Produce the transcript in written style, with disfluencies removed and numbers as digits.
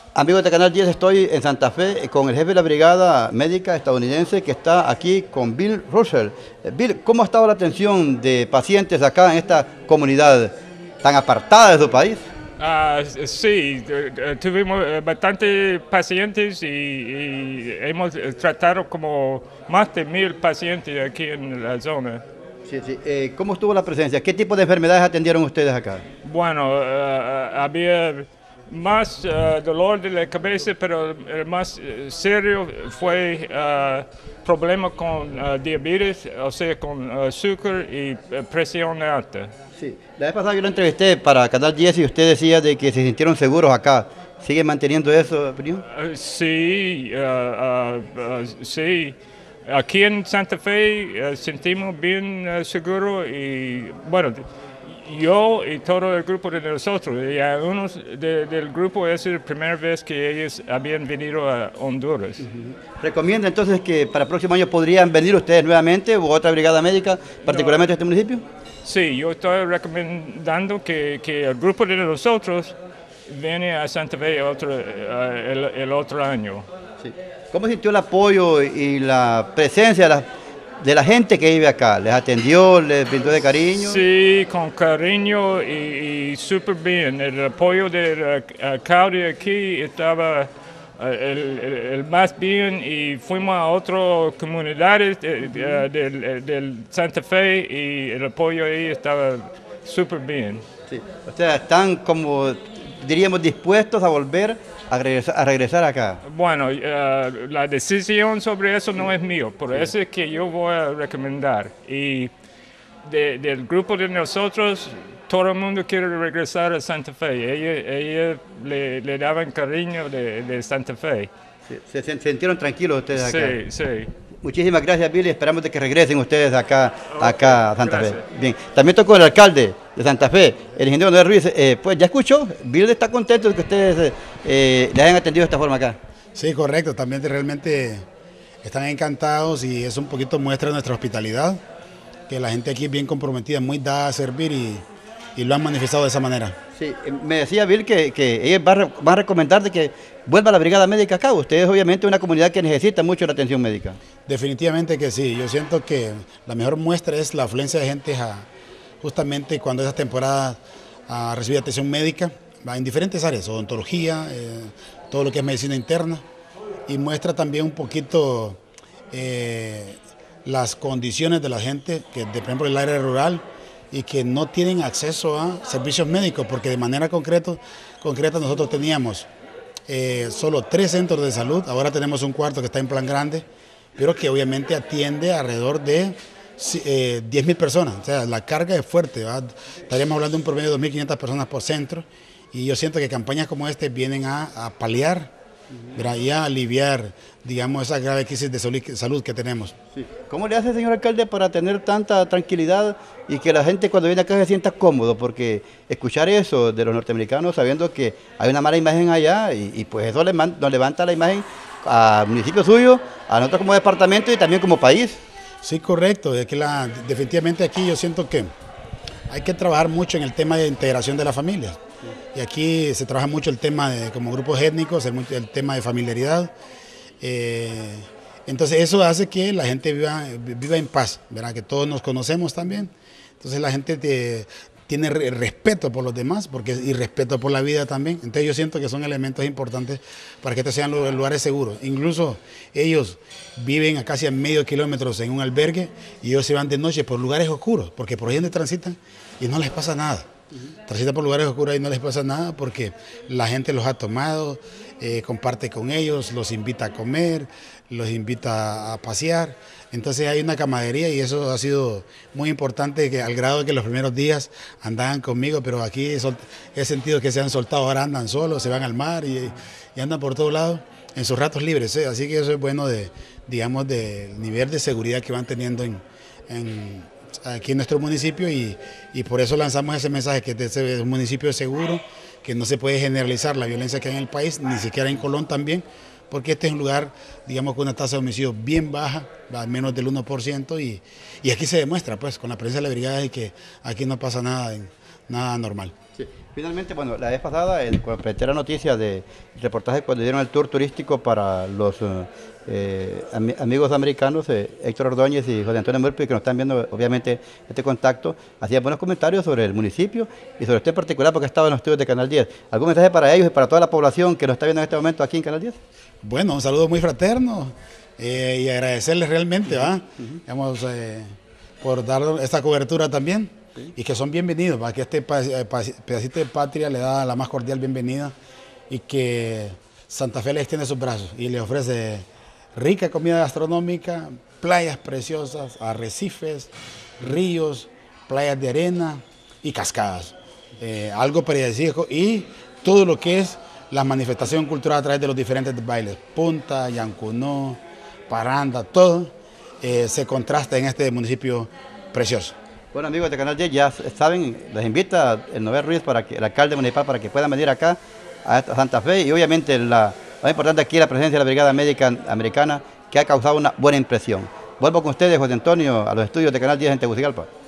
Amigos de Canal 10, estoy en Santa Fe con el jefe de la brigada médica estadounidense que está aquí con Bill Russell. Bill, ¿cómo ha estado la atención de pacientes acá en esta comunidad tan apartada de su país? Sí, tuvimos bastantes pacientes y hemos tratado como más de 1000 pacientes aquí en la zona. Sí, sí. ¿Cómo estuvo la presencia? ¿Qué tipo de enfermedades atendieron ustedes acá? Bueno, había más dolor de la cabeza, pero el más serio fue problema con diabetes, o sea, con azúcar y presión alta. Sí. La vez pasada yo lo entrevisté para Canal 10 y usted decía de que se sintieron seguros acá. ¿Sigue manteniendo eso, primo? Sí, sí. Aquí en Santa Fe sentimos bien seguro y bueno, yo y todo el grupo de nosotros, y algunos del grupo es la primera vez que ellos habían venido a Honduras. ¿Recomienda entonces que para el próximo año podrían venir ustedes nuevamente u otra brigada médica, particularmente a este municipio? Sí, yo estoy recomendando que el grupo de nosotros viene a Santa Fe el otro año. Sí. ¿Cómo sintió el apoyo y la presencia de la gente que vive acá? ¿Les atendió, les brindó de cariño? Sí, con cariño y súper bien. El apoyo del alcalde aquí estaba el más bien y fuimos a otras comunidades del Santa Fe y el apoyo ahí estaba súper bien. Sí. O sea, están como, diríamos, dispuestos a volver a regresar acá. Bueno, la decisión sobre eso no es mío, por eso es que yo voy a recomendar. Y del grupo de nosotros, todo el mundo quiere regresar a Santa Fe. Ella le daban cariño de Santa Fe. Sí. Se sintieron tranquilos ustedes acá. Sí, sí. Muchísimas gracias, Billy. Esperamos de que regresen ustedes acá a Santa Gracias. Fe. Bien, también tocó el alcalde de Santa Fe, el ingeniero Noel Ruiz. Pues ya escuchó, Billy está contento de que ustedes le hayan atendido de esta forma acá. Sí, correcto. También realmente están encantados y es un poquito muestra de nuestra hospitalidad, que la gente aquí es bien comprometida, muy dada a servir y lo han manifestado de esa manera. Sí, me decía Bill que ellos van a recomendar de que vuelva la brigada médica acá. Ustedes obviamente una comunidad que necesita mucho la atención médica. Definitivamente que sí. Yo siento que la mejor muestra es la afluencia de gente justamente cuando esa temporada a recibir atención médica, va en diferentes áreas, odontología, todo lo que es medicina interna, y muestra también un poquito las condiciones de la gente, que por ejemplo el área rural, y que no tienen acceso a servicios médicos, porque de manera concreta nosotros teníamos solo 3 centros de salud, ahora tenemos un cuarto que está en plan grande, pero que obviamente atiende alrededor de 10.000 personas, o sea, la carga es fuerte, ¿va? Estaríamos hablando de un promedio de 2.500 personas por centro, y yo siento que campañas como esta vienen a paliar, ¿verdad? Y a aliviar, digamos, esa grave crisis de salud que tenemos. Sí. ¿Cómo le hace, señor alcalde, para tener tanta tranquilidad y que la gente cuando viene acá se sienta cómodo? Porque escuchar eso de los norteamericanos sabiendo que hay una mala imagen allá y pues eso nos levanta la imagen al municipio suyo, a nosotros como departamento y también como país. Sí, correcto. Es que definitivamente aquí yo siento que hay que trabajar mucho en el tema de integración de las familias. Y aquí se trabaja mucho el tema de como grupos étnicos, el tema de familiaridad. Entonces eso hace que la gente viva en paz, ¿verdad? Que todos nos conocemos también. Entonces la gente tiene respeto por los demás y respeto por la vida también. Entonces yo siento que son elementos importantes para que estos sean los lugares seguros. Incluso ellos viven a casi a medio kilómetro en un albergue y ellos se van de noche por lugares oscuros, porque por ahí donde transitan y no les pasa nada. Transitan por lugares oscuros y no les pasa nada porque la gente los ha tomado, comparte con ellos, los invita a comer, los invita a pasear. Entonces hay una camaradería y eso ha sido muy importante, que al grado de que los primeros días andaban conmigo, pero aquí he sentido que se han soltado, ahora andan solos, se van al mar y andan por todos lados en sus ratos libres. Así que eso es bueno digamos, del nivel de seguridad que van teniendo aquí en nuestro municipio y por eso lanzamos ese mensaje que este es un municipio seguro, que no se puede generalizar la violencia que hay en el país, ni siquiera en Colón también, porque este es un lugar, digamos, con una tasa de homicidio bien baja, al menos del 1%, y aquí se demuestra, pues, con la presencia de la brigada y que aquí no pasa nada nada normal. Sí. Finalmente, bueno, la vez pasada, cuando presenté la noticia del reportaje cuando dieron el tour turístico para los amigos americanos, Héctor Ordóñez y José Antonio Murphy, que nos están viendo obviamente este contacto, hacían buenos comentarios sobre el municipio y sobre usted en particular porque estaba en los estudios de Canal 10. ¿Algún mensaje para ellos y para toda la población que nos está viendo en este momento aquí en Canal 10? Bueno, un saludo muy fraterno y agradecerles realmente, digamos, por dar esta cobertura también. Sí. Y que son bienvenidos, para que este pedacito de patria le da la más cordial bienvenida y que Santa Fe les extiende sus brazos y le ofrece rica comida gastronómica, playas preciosas, arrecifes, ríos, playas de arena y cascadas. Algo paradisíaco y todo lo que es la manifestación cultural a través de los diferentes bailes, punta, yancunó, paranda, todo se contrasta en este municipio precioso. Bueno, amigos de Canal 10, ya saben, les invita el Noel Ruiz, el alcalde municipal, para que puedan venir acá a Santa Fe y obviamente lo más importante aquí es la presencia de la Brigada Médica Americana que ha causado una buena impresión. Vuelvo con ustedes, José Antonio, a los estudios de Canal 10 en Tegucigalpa.